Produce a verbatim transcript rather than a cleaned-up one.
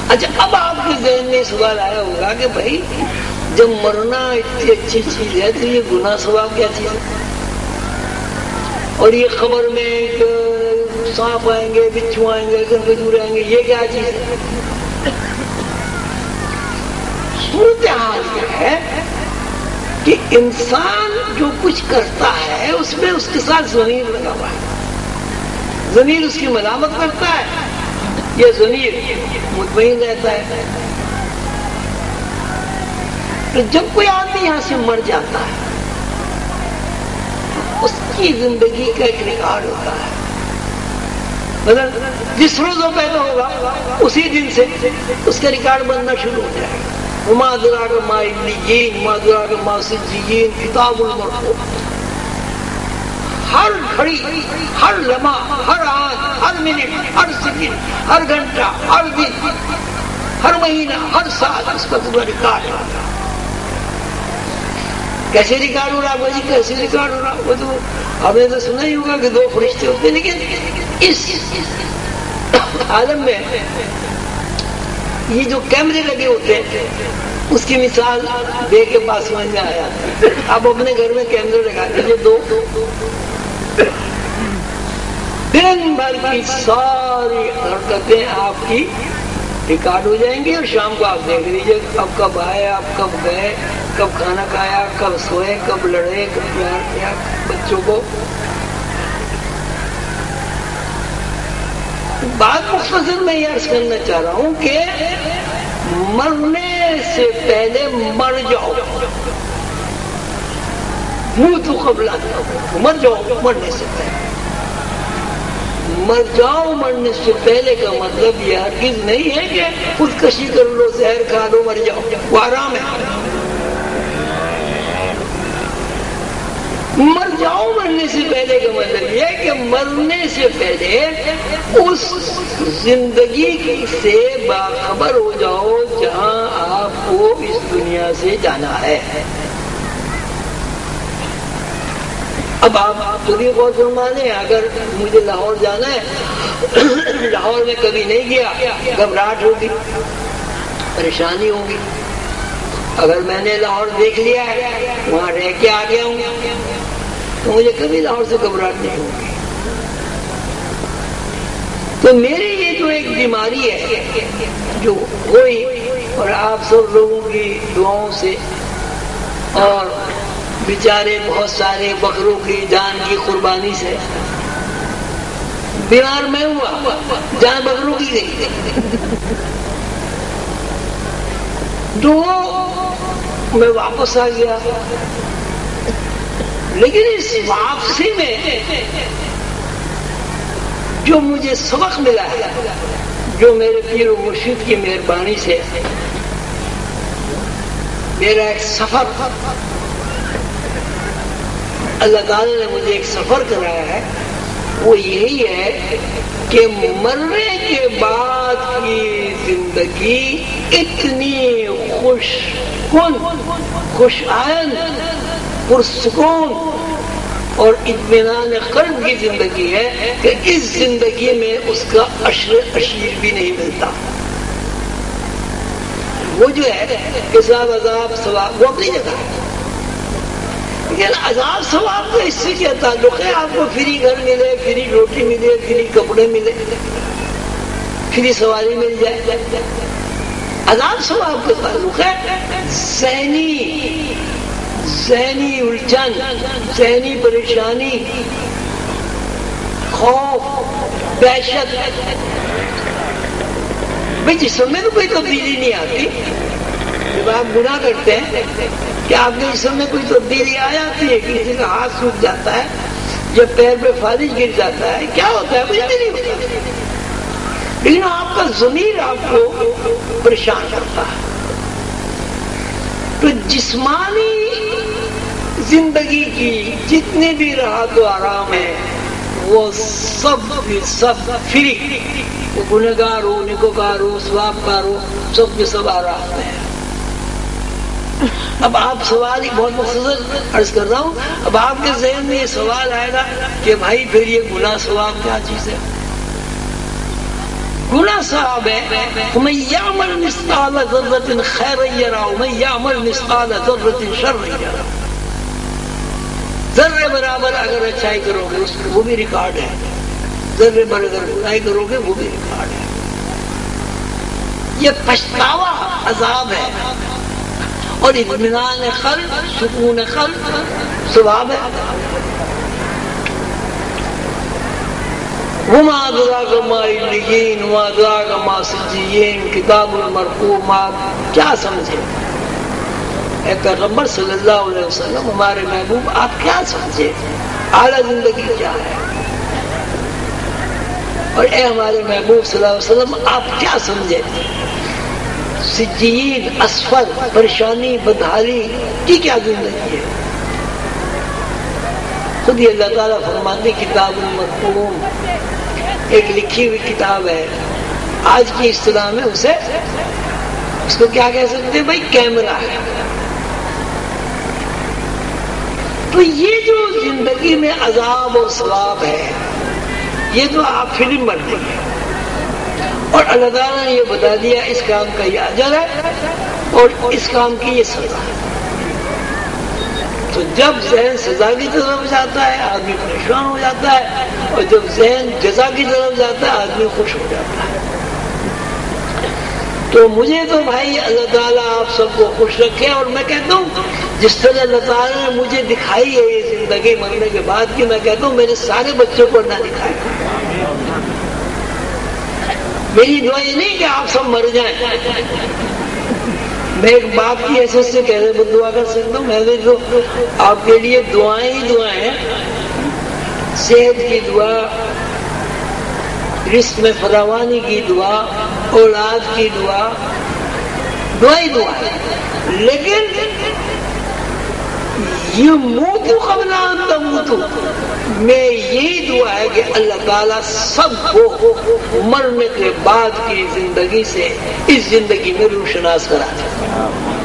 اچھا اب آپ کے ذہن میں سوال آیا ہوگا کہ بھائی جب مرنا اتنی اچھی چیز ہے تو یہ گناہ ثواب کیا چیز ہے؟ اور یہ خبر میں سانپ آئیں گے، بچھو آئیں گے، کھجور آئیں گے، یہ کیا چیز ہے؟ صورتحال یہ ہے کہ انسان جو کچھ کرتا ہے اس میں اس کے ساتھ ضمیر لگا ہوا ہے، ضمیر اس کی ملامت کرتا ہے، یہ ضمیر مطمئن رہتا ہے۔ تو جب کوئی آدمی یہاں سے مر جاتا ہے اس کی زندگی کا ایک ریکارڈ ہوتا ہے، مطلب جس روز وہ پیدا ہوگا اسی دن سے اس کا ریکارڈ بننا شروع ہو جائے گا۔ وما ادراک ما علیین وما ادراک ما سجین کتاب المرقوم۔ ہر گھڑی، ہر لمحہ، ہر آن، ہر منٹ، ہر سیکنڈ، ہر گھنٹہ، ہر دن، ہر مہینہ، ہر سال اس کا پورا ریکارڈ ہوگا۔ کیسے ریکارڈ ہو رہا ہے جی؟ کیسے ریکارڈ ہو رہا؟ وہ تو آپ نے تو سنا ہی ہوگا کہ دو فرشتے ہوتے ہیں، لیکن اس عالم میں یہ جو کیمرے لگے ہوتے ہیں اس کی مثال دے کے پاس سمجھ میں آیا۔ آپ اپنے گھر میں کیمرے لگا دیجیے دو، دن بھر کی ساری حرکتیں آپ کی ریکارڈ ہو جائیں گی، اور شام کو آپ دیکھ لیجیے اب کب آئے، آپ کب گئے، کب کھانا کھایا، کب سوئے، کب لڑے، کب پیار کیا بچوں کو۔ بات مختصر میں یہ عرض کرنا چاہ رہا ہوں کہ مرنے سے پہلے مر جاؤ، موتوا قبل ان تموتوا، مر جاؤ مرنے سے پہلے۔ مر جاؤ مرنے سے پہلے کا مطلب یہ ہرگز نہیں ہے کہ خودکشی کر لو، زہر کھا لو، مر جاؤ، وہ آرام ہے۔ مر جاؤ مرنے سے پہلے کا مطلب یہ ہے کہ مرنے سے پہلے اس زندگی سے باخبر ہو جاؤ جہاں آپ کو اس دنیا سے جانا ہے۔ اب آپ تو بھی غور فرما لیں، اگر مجھے لاہور جانا ہے، لاہور میں کبھی نہیں گیا، گھبراہٹ ہوگی، پریشانی ہوگی۔ اگر میں نے لاہور دیکھ لیا ہے، وہاں رہ کے آ گیا ہوں، تو مجھے کبھی لاہور سے گھبراہٹ نہیں ہوگی۔ تو میری یہ جو ایک بیماری ہے جو ہوئی، اور آپ سب لوگوں کی دعاؤں سے اور بیچارے بہت سارے بکروں کی جان کی قربانی سے بیمار میں ہوا، جان بکروں کی گئی، تو میں واپس آ گیا۔ لیکن اس واپسی میں جو مجھے سبق ملا ہے، جو میرے پیر و مرشد کی مہربانی سے میرا ایک سفر، اللہ تعالی نے مجھے ایک سفر کرایا ہے، وہ یہی ہے کہ مرنے کے بعد کی زندگی اتنی خوش کن، خوش آئند، پرسکون اور اطمینان قلب کی زندگی ہے کہ اس زندگی میں اس کا عشر عشیر بھی نہیں ملتا۔ وہ جو ہے حساب عذاب ثواب وہ اپنی جگہ ہے، لیکن عذاب ثواب کا اس سے کیا تعلق ہے؟ آپ کو فری گھر ملے، فری روٹی ملے، فری کپڑے ملے، فری سواری مل جائے، عذاب ثواب کا تعلق ہے ذہنی ذہنی الجھن، ذہنی پریشانی، خوف، دہشت۔ بھائی جسم میں تو کوئی تبدیلی نہیں آتی، جب آپ گناہ کرتے ہیں کہ آپ کے جسم میں کوئی تبدیلی آ جاتی ہے، کسی کا ہاتھ سوکھ جاتا ہے، جب پیر پہ فالج گر جاتا ہے، کیا ہوتا ہے؟ کچھ بھی نہیں ہوتا، لیکن آپ کا ضمیر آپ کو پریشان کرتا ہے۔ تو جسمانی زندگی کی جتنے بھی راحت و آرام ہے وہ سب سب فری، وہ گنہگار ہو، نیکوکار ہو، ثوابکار ہو، سب کے سب آرام ہے۔ اب آپ سوال ہی بہت مختصر عرض کر رہا ہوں، اب آپ کے ذہن میں یہ سوال آئے گا کہ بھائی پھر یہ گناہ ثواب کیا چیز ہے؟ گناہ صاحب ہے ومن یعمل مثقال ذرۃ خیرا یرہ ومن یعمل مثقال ذرۃ شرا یرہ. ذرے برابر اگر اچھائی کرو گے اس وہ بھی ریکارڈ ہے، ذرے برابر اگر برائی کرو گے وہ بھی ریکارڈ ہے. یہ پچھتاوا عذاب ہے اور اطمینان قلب سکون قلب ثواب ہے. وما ادراک ما علیین وما ادراک ما سجین کتاب المرقوم. آپ کیا سمجھے اے پیغمبر صلی اللہ علیہ وسلم، ہمارے محبوب آپ کیا سمجھے اعلیٰ زندگی کیا ہے؟ اور اے ہمارے محبوب صلی اللہ علیہ وسلم آپ کیا سمجھے سجین اسفل پریشانی بدحالی کی کیا زندگی ہے؟ خود ہی اللہ تعالیٰ فرماتے کتاب المرقوم، ایک لکھی ہوئی کتاب ہے. آج کی اصطلاح میں اسے اس کو کیا کہہ سکتے ہیں بھائی؟ کیمرہ ہے. تو یہ جو زندگی میں عذاب اور ثواب ہے یہ تو آپ فلم بنتے ہیں اور اللہ تعالیٰ نے یہ بتا دیا اس کام کا یہ اجر ہے اور اس کام کی یہ سزا ہے. تو جب ذہن سزا کی طرف جاتا ہے آدمی پریشان ہو جاتا ہے اور جب ذہن جزا کی طرف جاتا ہے آدمی خوش ہو جاتا ہے. تو مجھے تو بھائی اللہ تعالیٰ آپ سب کو خوش رکھے. اور میں کہتا ہوں جس طرح اللہ تعالیٰ نے مجھے دکھائی ہے یہ زندگی مرنے کے بعد کی، میں کہتا ہوں میرے سارے بچوں کو نہ دکھائے. میری دعا یہ نہیں کہ آپ سب مر جائیں. میں ایک باپ کی حیثیت سے کیسے دعا کر سکتا ہوں؟ میں تو آپ کے لیے دعائیں ہی دعائیں ہیں. صحت کی دعا، رزق میں فراوانی کی دعا، اولاد کی دعا، دعا ہی دعا ہے. لیکن یہ موت قبل ان تموتوا میں یہی دعا ہے کہ اللہ تعالیٰ سب کو مرنے کے بعد کی زندگی سے اس زندگی میں روشناس کرا دے.